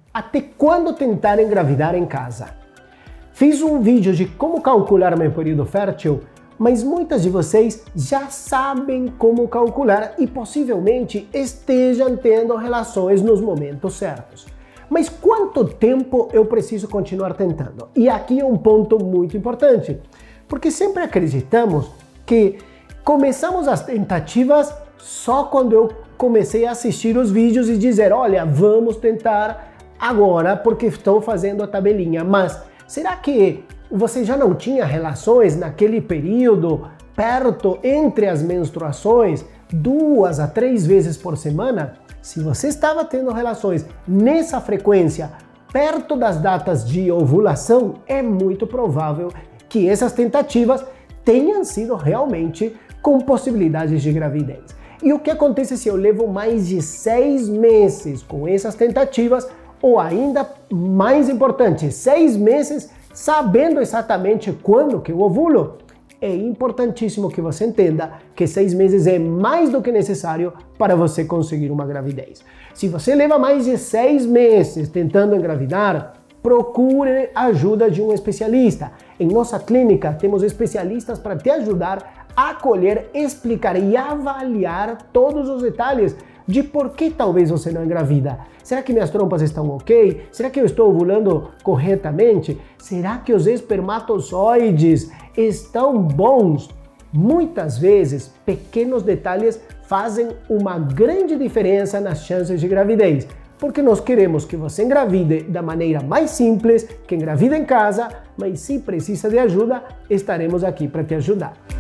Até quando tentar engravidar em casa? Fiz um vídeo de como calcular meu período fértil, mas muitas de vocês já sabem como calcular e possivelmente estejam tendo relações nos momentos certos. Mas quanto tempo eu preciso continuar tentando? E aqui é um ponto muito importante, porque sempre acreditamos que começamos as tentativas só quando eu comecei a assistir os vídeos e dizer, olha, vamos tentar agora porque estou fazendo a tabelinha. Mas será que você já não tinha relações naquele período perto entre as menstruações 2 a 3 vezes por semana? Se você estava tendo relações nessa frequência perto das datas de ovulação, é muito provável que essas tentativas tenham sido realmente com possibilidades de gravidez. E o que acontece se eu levo mais de 6 meses com essas tentativas, ou ainda mais importante, 6 meses sabendo exatamente quando que eu ovulo? É importantíssimo que você entenda que 6 meses é mais do que necessário para você conseguir uma gravidez. Se você leva mais de 6 meses tentando engravidar, procure a ajuda de um especialista. Em nossa clínica temos especialistas para te ajudar a acolher, explicar e avaliar todos os detalhes de por que talvez você não engravida. Será que minhas trompas estão ok? Será que eu estou ovulando corretamente? Será que os espermatozoides estão bons? Muitas vezes, pequenos detalhes fazem uma grande diferença nas chances de gravidez, porque nós queremos que você engravide da maneira mais simples, que engravide em casa, mas se precisa de ajuda, estaremos aqui para te ajudar.